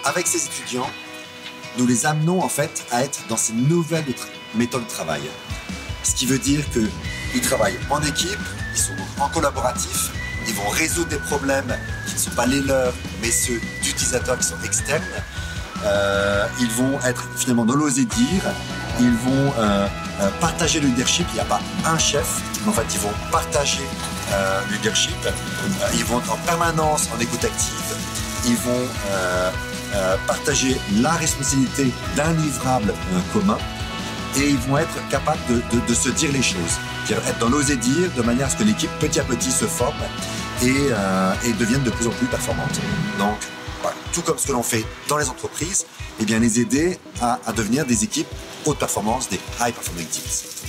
avec ces étudiants, nous les amenons en fait à être dans ces nouvelles méthodes de travail. Ce qui veut dire qu'ils travaillent en équipe, ils sont en collaboratif, ils vont résoudre des problèmes qui ne sont pas les leurs, mais ceux d'utilisateurs qui sont externes. Ils vont être finalement dans l'oser dire, ils vont partager le leadership. Il n'y a pas un chef, mais en fait ils vont partager le leadership. Ils vont être en permanence en écoute active, ils vont partager la responsabilité d'un livrable commun et ils vont être capables de se dire les choses, c'est-à-dire être dans l'oser dire de manière à ce que l'équipe petit à petit se forme et devienne de plus en plus performante. Donc, voilà, tout comme ce que l'on fait dans les entreprises, eh bien les aider à devenir des équipes haute performance, des high performing teams.